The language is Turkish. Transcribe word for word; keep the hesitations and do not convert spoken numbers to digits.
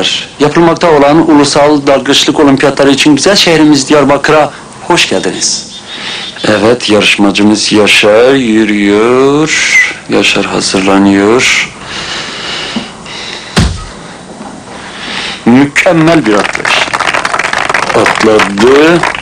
arkadaşlar. Yapılmakta olan ulusal dalgıçlık olimpiyatları için güzel şehrimiz Diyarbakır'a hoş geldiniz. Evet, yarışmacımız Yaşar yürüyor. Yaşar hazırlanıyor. Mükemmel bir atlayış. Atladı.